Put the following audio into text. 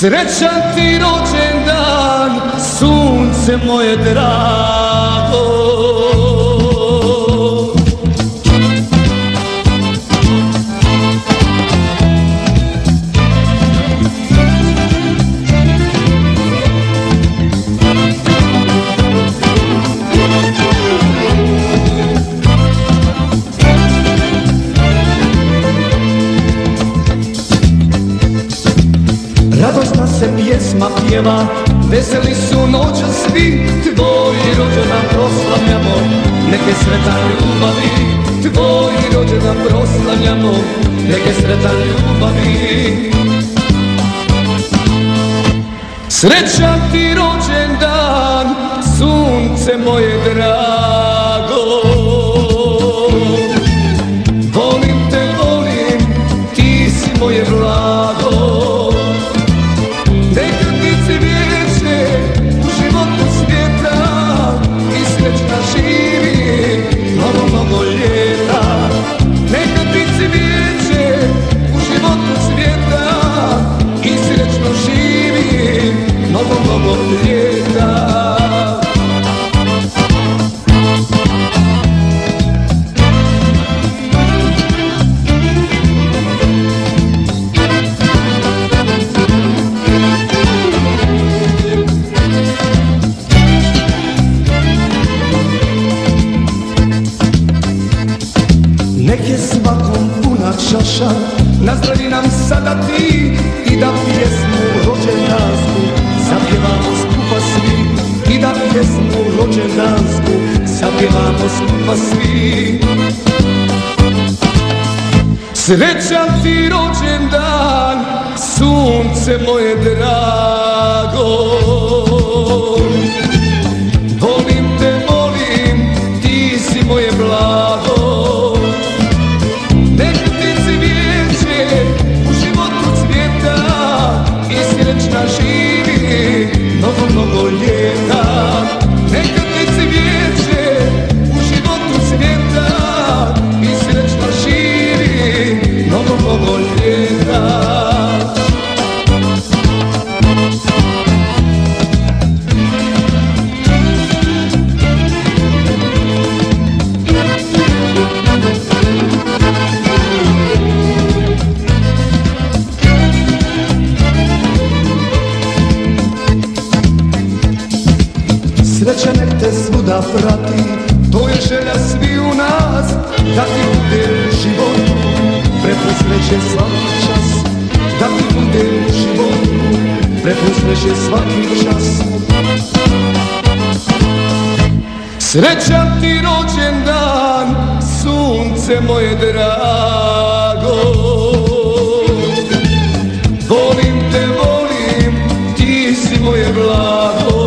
Srećan ti rođendan, sunce moje drago. Radosna se pjesma pjeva, veseli su noćas svi, tvoji rođendan proslavljamo, neke sretan ljubavi. Tvoji rođendan proslavljamo, neke sretan ljubavi. Srećan ti rođendan, sunce moje drago. Volim te, volim, ti si moje blago. Nek je svakom puna čaša, nazdravi nam sada ti i da pjesmu rođendansku zapjevamo skupa svi. I da pjesmu rođendansku zapjevamo skupa svi. Srećan ti rođendan, sunce moje drago. Volim te, volim, ti si moje blago. Živi mnogo, mnogo ljeta. Neka ti cvijeće u životu svijeta i srećno živi mnogo, mnogo ljeta. Sreća nek te svuda prati, to je želja svi u nas, da ti bude u životu prepun sreće svaki čas. Da ti bude u životu prepun sreće svaki čas. Srećan ti rođendan, sunce moje drago. Volim te, volim, ti si moje blago.